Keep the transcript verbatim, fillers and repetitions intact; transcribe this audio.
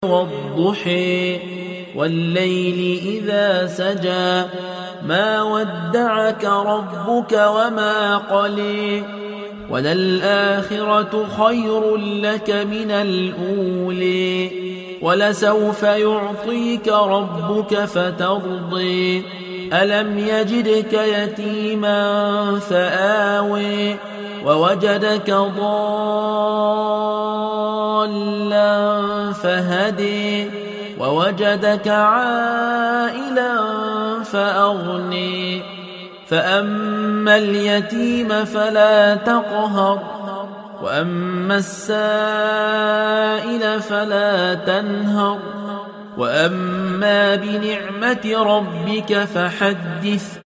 والضحى والليل إذا سجى ما ودعك ربك وما قلى وللآخرة خير لك من الأولى ولسوف يعطيك ربك فترضي ألم يجدك يتيما فآوي ووجدك ضالا فهدي ووجدك عائلا فأغني فأما اليتيم فلا تقهر وأما السائل فلا تنهر وأما بنعمة ربك فحدث